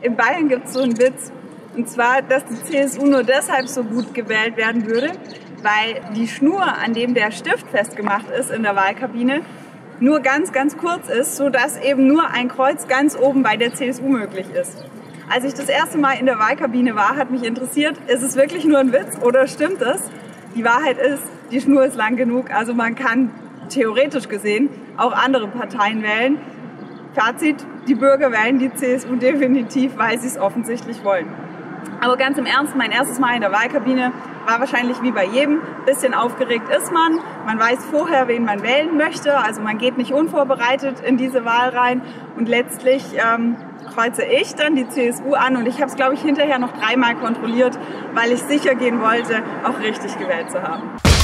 in Bayern gibt es so einen Witz, und zwar, dass die CSU nur deshalb so gut gewählt werden würde, weil die Schnur, an dem der Stift festgemacht ist in der Wahlkabine, nur ganz, ganz kurz ist, sodass eben nur ein Kreuz ganz oben bei der CSU möglich ist. Als ich das erste Mal in der Wahlkabine war, hat mich interessiert, ist es wirklich nur ein Witz oder stimmt es? Die Wahrheit ist, die Schnur ist lang genug, also man kann theoretisch gesehen auch andere Parteien wählen. Fazit, die Bürger wählen die CSU definitiv, weil sie es offensichtlich wollen. Aber ganz im Ernst, mein erstes Mal in der Wahlkabine war wahrscheinlich wie bei jedem. Bisschen aufgeregt ist man. Man weiß vorher, wen man wählen möchte. Also man geht nicht unvorbereitet in diese Wahl rein. Und letztlich kreuze ich dann die CSU an. Und ich habe es, glaube ich, hinterher noch 3-mal kontrolliert, weil ich sicher gehen wollte, auch richtig gewählt zu haben.